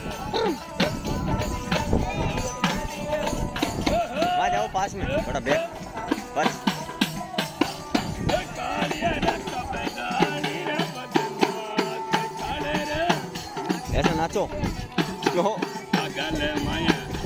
वहाँ जाओ पास में थोड़ा बैग बस। ऐसा नाचो क्यों?